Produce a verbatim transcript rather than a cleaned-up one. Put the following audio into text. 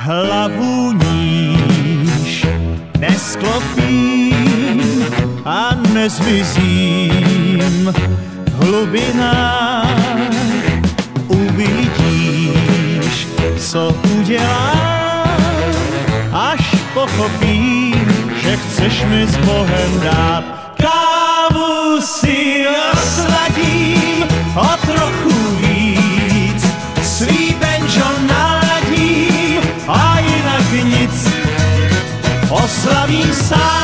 hlavu níž nesklopím a nezmizím v hlubinách. Uvidíš, co udělám, až pochopím, že chceš mi s Bohem dát. Kávu si osladím o trochu víc, svý banjo naladím a jinak nic. Oslavím sám